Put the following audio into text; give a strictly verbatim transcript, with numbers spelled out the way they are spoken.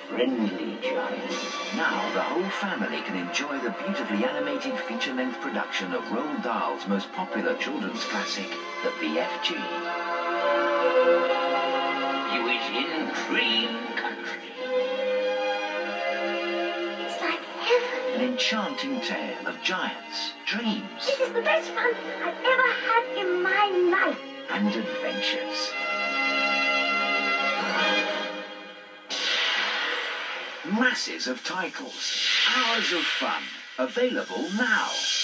friendly giant. Now the whole family can enjoy the beautifully animated feature-length production of Roald Dahl's most popular children's classic, the B F G. You is in Dream Country. It's like heaven. An enchanting tale of giants, dreams, This is the best fun I've ever had in my life. and adventures. Masses of titles, hours of fun, available now.